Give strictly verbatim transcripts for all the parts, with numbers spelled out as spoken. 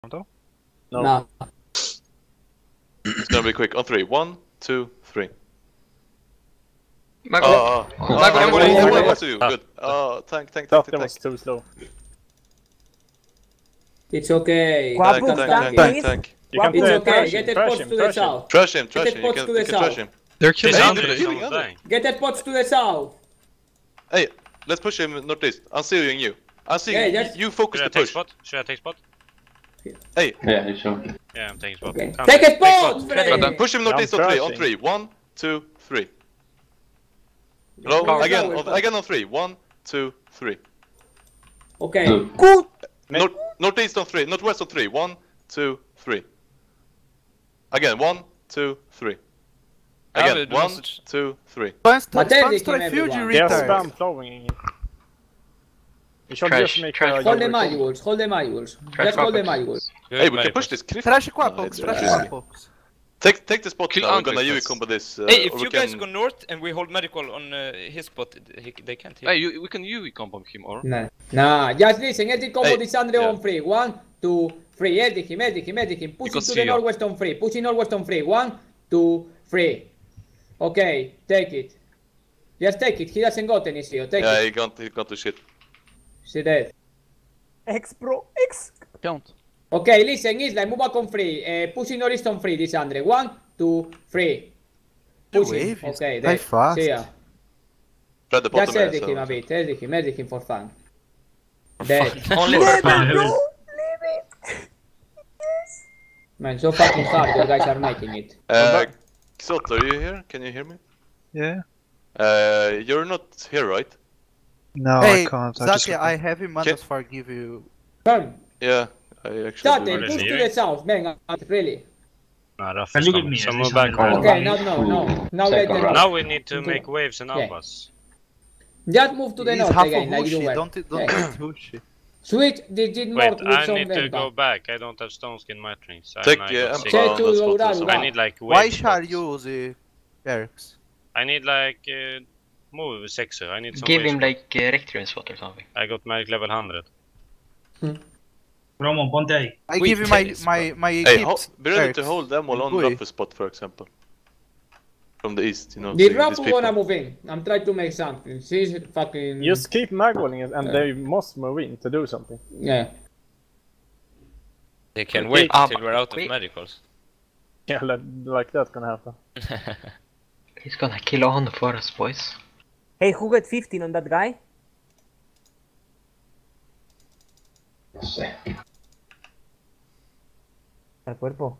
No. No. It's gonna be quick. On three. One, two, three. Mago. Oh, oh, oh, Mago, oh, Mago, oh, Mago. oh, oh, good. Oh, tank, tank, Thought tank, that tank. was too slow. It's okay. Tank, Tank, tank, tank, tank, tank, tank. You can It's play okay. trash Get him, the trash pots him, to the trash him. south. Trash him, trash Get him. the You pots can, to the you can trash south. him. They're killing Hey, Andre. they're killing Someone's Andre. dying. Get the pots to the south. Hey, let's push him northeast. I'm seeing you. I'm seeing Hey, you. just- You focus Should I the take push. spot? Should I take spot? Hey, Yeah, you should. Yeah, I'm taking spot. Okay. Come, Take a spot, spot. Freddy. push him Yeah, northeast I'm on three. On trashing. three. One, two, three. Hello? Where's Again, our on, spot? again on three. One, two, three. Okay. Good. North, northeast on three. Northwest on three. One, two, three. Again, one, two, three. Ja, Again, du one, måste- two, three. Mattelli Spans came refugee everyone. They are retard. spam throwing. We should Trash, just make trash. a Hold the Euro combo. modules. Hold the modules. Trash Just hold the weapons. modules. Good, Hey, we can Maripos. push this cliff. Trash No, quapox, it's trash risky. quapox. Take, take the spot Kill now. We're Andre gonna U V first. combo this. Uh, Hey, if or we you can... guys go north and we hold medical on uh, his spot, he, they can't hit. Hey, you, we can U V combo him or? Nah. Nah, just listen. Get the combo Hey, this Andre yeah. on free. One, two, three. Edit him, edit him, edit him. Push him Because to the see ya. northwest on free. Push him northwest on free. One, two, three. Okay, take it. Just take it. He doesn't got any C O. Take Yeah, it. he got, he got the shit. She dead. X bro, X. Count. Okay, listen, Isla, move back on free. Uh, pushing northeast on free, this Andre. One, two, three. The Pushing. wave is Okay, quite there. fast. See ya. Try the bottom Just area, edit him a so- bit. Edit him, edit him for fun. Dead. Only Leave for it, fun. bro. Leave it. Man, so fucking hard you guys are making it. Uh, Xot, are you here? Can you hear me? Yeah. Uh, you're not here, right? No, Hey, I can't. I just Zaki, I have him Okay. Mandasfar give you. Come. Yeah, I actually Start do. it, push to the south, man, really. Nah, Raff Can is you give coming. me So a move second back. round? Okay, now no, no. Now let Second them. round. Now we need to Okay. make waves and Yeah. albas. Just move to the He's north half again, of like you Hushi. were. Don't don't Yeah. hit Hushi. Switch digit Wait, north with I some need to Venta. go back. I don't have stone skin my rings. Take I, yeah, got I'm six. Check on to that spot Ural or something. I Ural. need like wave Why shall spots. you the barracks? I need like uh, move sixer. I need some Give wave him spot. like uh, Rectrian spot or something. I got magic level one hundred. Roman Ponte. I We give you my tennis, my my Hey, ho equipped be ready barracks. to hold them all on Ui. Raff's spot, for example. From the east, you know. The seeing Rafu these people. wanna move in. I'm trying to make something. She's fucking. Just keep magwalling it and they must move in to do something. Yeah. They can Okay. wait Ah, till we're out of wait. medicals. Yeah, like, like that's gonna happen. He's gonna kill on for us, boys. Hey, who got fifteen on that guy? Al cuerpo.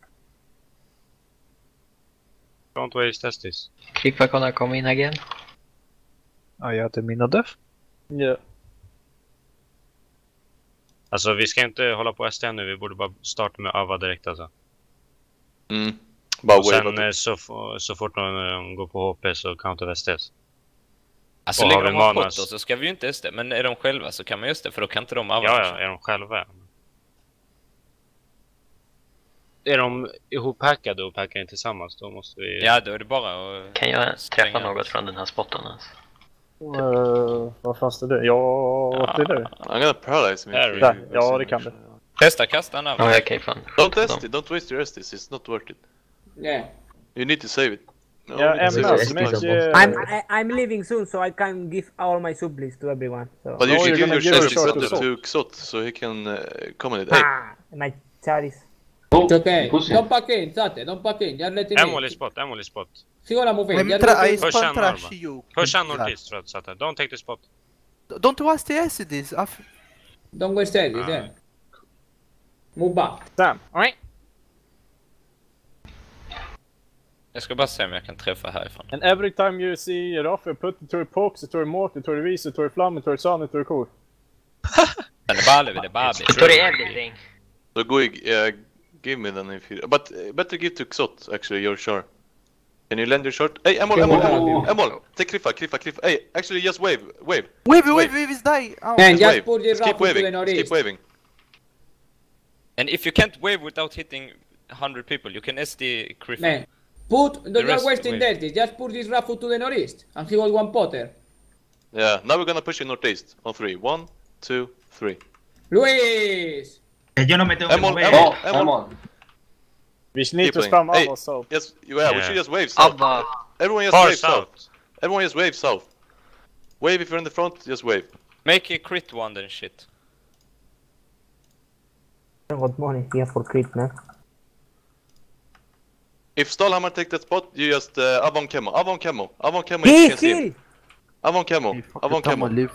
Don't waste testis. Kripa gonna come in again. Oh, jag hade Mino Deff. Yeah. Alltså vi ska inte hålla på S T nu, vi borde bara starta med Ava direkt alltså. Mm. Bara Och wave sen at eh, it. så, f- så fort de går på H P så counter S Ts. Alltså, Och så har länge vi de har manas? fått oss så ska vi ju inte S D, men är de själva så kan man just det, för då kan inte de Ava. Ja, ja, är de själva? Är de ihoppackade och packar in tillsammans, då måste vi... Ja, då är det bara att... Kan jag Stänga. träffa något från den här spotten alltså? Uh, vad fanns det där? Ja, vad är det? I'm gonna paralyze me. There if we you- go. Ja, det kan du. Testa kasta en Ava. Ja, okej, fan. Don't test it, don't waste your S Ts, it's not worth it. Yeah. You need to save it. No, Yeah, we need to M save S, it. make Uh, I'm uh, I, I'm leaving soon, so I can give all my sublists to everyone. So. But you No, should you're give gonna your give a S Ts shot better to to Xot so he can uh, comment it. Hey, Ah, my charis. It's okay. Don't pack in, Sate. Don't pack in. Just let him Emol i in. spot, Emol i spot. She gonna move in. I'm Just tra let I him- Push spam and trash Norma. you. Push on northeast tror jag att sätta. Don't take the spot. Don't waste the acids. Af- Don't waste edit, yeah. Move back. Sam. Jag ska bara se om jag kan träffa härifrån. And every time you see Raffe, put it to a pox, to a mortar, to a visa, to a flamme, to a sun, to a core. Men det är bara det är bara det. Put everything. so go uh, give me then if you... But uh, better give to Xot, actually, your shard. Can you lend your shard? Hey, Emol, Okay, Emol, well, Emol, I'll Emol, take Cliffa, Cliffa, Cliffa. Hey, actually, just wave, wave. Wave, Wave. wave, wave is die. Oh. Man, Just just wave. put the Just keep Rafu to the waving, just northeast. keep waving. And if you can't wave without hitting one hundred people, you can S D Griffin. Man, put the, The you're rest wasting wave. dirty. Just put this Rafu to the northeast, and he got one Potter. Yeah, now we're gonna push in northeast on three. One, two, three. Luis, Yo no me tengo que Emol, mover. Emol, Emol. We need Keep to playing. spam Hey. Ava south. Yes, yeah, we Yeah. should just wave south. Abba. Everyone just Far wave south. south. Everyone just wave south. Wave if you're in the front, just wave. Make a crit one then shit. I got money here for crit, man. If Stalhammer take that spot, you just uh, Avon Camo. Avon Camo. Avon Camo if He you can see him. heal! Avon Camo. Hey, fuck Avon it, Tama, Camo. live.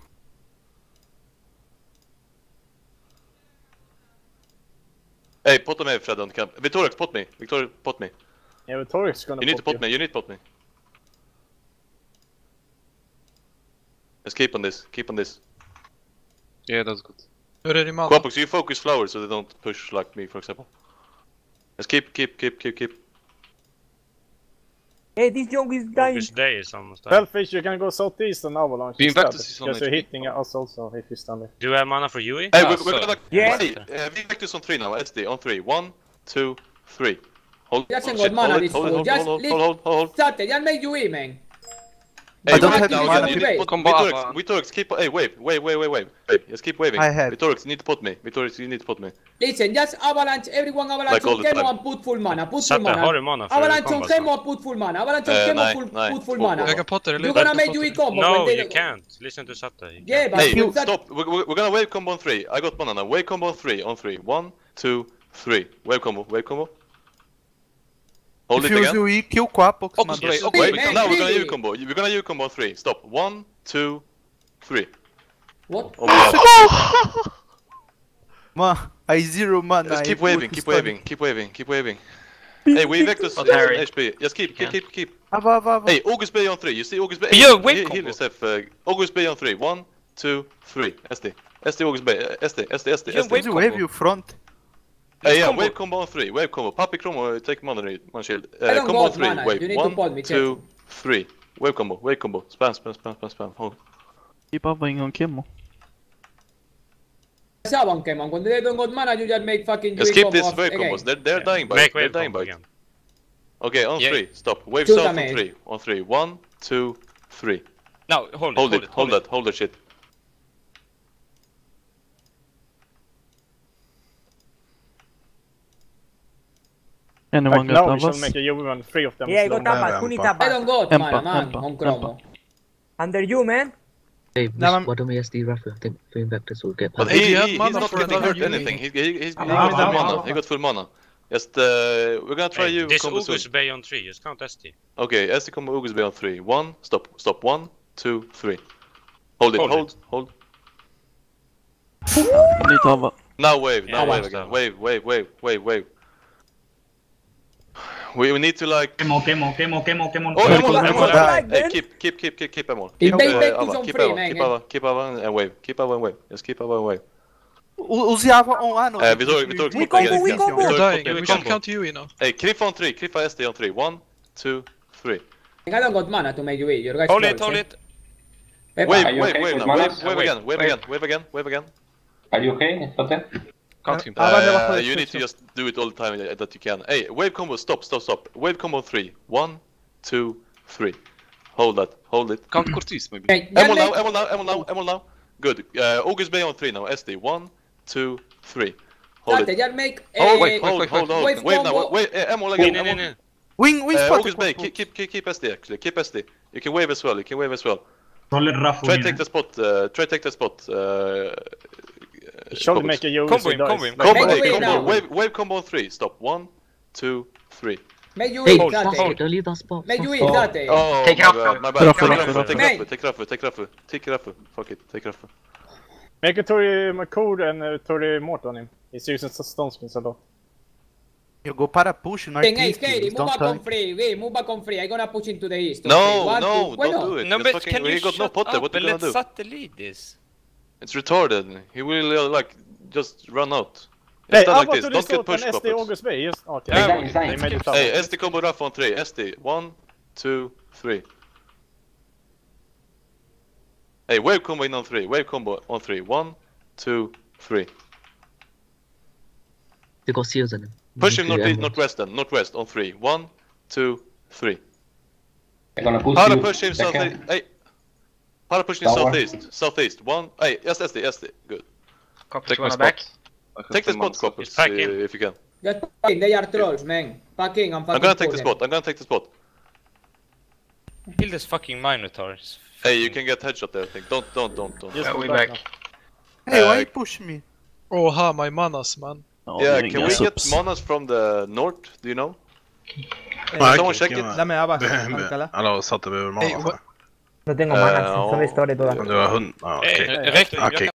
Hey, pot me Fred on camp. Victorix, pot me. Victorix, pot me. Yeah, but Torik's gonna You need to pop pot me. You need to pot me. Just keep on this. Keep on this. Yeah, that's good. Hur är din mana? Quapox, you focus flowers so they don't push like me, for example. Just keep, keep, keep, keep, keep. Hey, this young is dying! This day is almost done. Hellfish, you can go southeast and avalanche Being instead. Vectus is on Because you're H P. hitting us also if you stand there. Do you have mana for Yui? Hey, Ah, we're, so- we're gonna... Yeah. Hey, uh, we Vectus on three now, S D, on three. One, two, three. Hold, Just hold, got shit, mana hold it, this hold it, fool. hold, Just hold, leave- hold, hold, hold, hold. Sate, just make Yui, man. Hey, I don't wait, have now mana you to- need to put Combo Vitorix, Abba. Vitorix, keep... Hey, wave, wave, wave, wave, wave. Wave, just keep waving. I have. Vitorix, you need to put me. Vitorix, you need to put me. Listen, just avalanche, everyone avalanche Like all on the Chemo time. and put full mana, put full Sate, har du mana. mana för Avalanche on combat Chemo snart? and put full mana, avalanche on Eh, Chemo nej, full, nej. put full Full- mana. Jag kan potta det You're lite. gonna make Yui combo No, when they... you can't. Listen to Sate. You Yeah, can't. but Hey, you that... stop. We're, we're, we're gonna wave combo on three. I got mana now. Wave combo on three. On three. One, two, three. Wave combo. Wave combo. Hold If it you again. use kill Quapox, Oh, man. yes. Wait, Wait, man, now we're gonna really? U combo. We're gonna U combo on three. Stop. One, two, three. What? Oh my god. man, I zero mana. Just I keep put waving. to Keep stun. waving. Keep waving. Keep waving. Hey, we Vectus Oh, Harry. H P. Just keep, keep, keep, keep. Ava, Ava, Ava. Hey, August Bay on three. You see August Bay? Yeah, wave Heal- combo. Heal yourself. Uh, August Bay on three. One, two, three. S D. S D August Bay. Uh, S D. S D. S D. Yeah, S D. wave You wave combo. you front. Hey, yeah, combo. wave combo on three. Wave combo. Puppy combo. uh, Take mana, man shield. Uh, I don't combo on got three. mana, Wave. you need to One, pod me, two, check. three. Wave combo. Wave combo. Spam, spam, spam, spam, spam. Hold. Keep Abba on Kimmo. Just Avan Chemo, when they don't got mana, you just make fucking Just Yui keep combo this off wave again. combos. They're, they're dying by Make They're wave dying combo by again. Okay, on Yeah. three. Stop. Wave Shoot south them, on eh? three. On three. One, two, three. Now, hold it, Hold it. Hold it. that. Hold that shit. Anyone Like got now we shall Abbas? make a U one, three of them. Yeah, I slow got down. Abba, who need Empa. I Abba? don't got Empa, mana, man, Empa, on Chromo. Under you, man. Hey, Nah, I'm- why don't we S D Rafa? I think Flame Vectors will get But past. he, do you have he, he's mana not for getting another hurt unit? anything. He, he, he's, he Ah, got full ah, mana. ah, He ah. got full mana. Just, uh, we're gonna try Hey, you this combo soon. August Bay on three. Just count S T. Okay, S D combo August Bay on three. One, stop, stop. One, two, three. Hold it, Hold hold, hold. Need Abba. Now wave, Yeah, now wave wave, again. stop. Wave, wave, wave, wave, wave. We, we need to like... Quemo, quemo, quemo, quemo, quemo. Oh, Sorry, Emol, Emol, Emol, die. Emol. Hey, keep, keep, keep, keep, keep Emol. If Keep, they uh, make Ava, this on keep free, Ava, man, keep Ava, keep Ava and wave. Keep Ava and wave. Just keep Ava and wave. U- Use Ava on Ano. Uh, Vitor, Vitor, We keep combo, again, we again. combo. Vitor, You're dying. keep We again. should count you, you know. Hey, Cliff on three, Cliff S D on three. One, two, three. I don't got mana to make Yui, your guys Hold close, it, hold eh? it. Pepa, Wave, Are you wave, okay wave with now. Wave, mana? wave Wave, again, wave wave. again, wave again, wave again. Are you okay, Sate? Count him. Abba debajo Uh, de you need to destrucción. just do it all the time uh, that you can. Hey, wave combo, stop, stop, stop. Wave combo three. One, two, three. Hold that, hold it. Count Cortis maybe. okay, just Emol now, make... Emol now, Emol now, Emol now. Good. Uh, August Bay on three now. S D. One, two, three. Hold Sate, it. just make... Oh, eh, wait, hold, wait, hold, wait. hold. Wave Wave now, combo. wait, uh, Emol Nee, again, nee, nee, Emol. nee. Wing, wing Uh, spot. August Bay, keep, keep, keep, keep S D actually. Keep S D. You can wave as well. You can wave as well. Roller Rafa. Try to take the spot. Uh, try to take the spot. Uh, Should Quapox. make a U Combo one him, combo him. dice. Combo, Make hey, wave combo. now. Wave, wave combo on three. Stop. One, two, three. Make Yui, Hey, Sate. Sasuke, don't leave that spot. Make Yui, Sasuke. Sate. Oh, Take my Rafa. bad, my bad. Rafa, Take Rafa, Rafa, take Rafa. Rafa, take Rafa, take Rafa, take Rafa. Fuck it, take Rafa. Make a Tori McCord and uh, Tori Mort on him. He's using stone skins a lot. You go para push, not Hey, hey, east. Katie, move Don't back on try. free. Wait, move back on free. I'm gonna push into the east. okay? No, One, no, two- why don't not? do it. No, Just but fucking, can you he got no shut pot there. up What are and you let gonna do? Sate lead this? It's retarded. He will uh, like just run out. Hey, Instead I like want this. to Don't resort get pushed, on S D Quapox. August Bay. Yes. Okay. Yeah, they he's dying. made it up. Hey, S D combo Rafa on three. S D. One, two, three. Hey, wave combo in on three. Wave combo on three. One, two, three. They got seals in him. Push him Into north, Emerald. northwest then. Northwest on three. One, two, three. I'm gonna push How to you. push him Second. southeast? Hey. How to push him Tower. southeast? Southeast. One. Hey, yes, S D, S D. Good. Copy Take to my my spot. back. Take the spot, Coppers, Pack uh, in. if you can. Just pack in, they are trolls, man. Packing, I'm fucking I'm gonna take the pushing. spot, I'm gonna take the spot. Kill this fucking Minotaurs. Hey, you can get headshot there, I think. Don't, don't, don't, don't. Just Yeah, go we back back. Hey, why Uh, you push me? Oh, ha, my manas, man. Ja, Yeah, det är can inga we get subs. manas from the north? Do you know? Ah, Someone okej, check okej, it. Dame abajo, men- Alcalá. Hallå, satte vi ur Hey, mana what? för? No tengo Eh, manas, no. son de historia todas. Du har hund? Ja, okej. Eh, räcker det? Okej.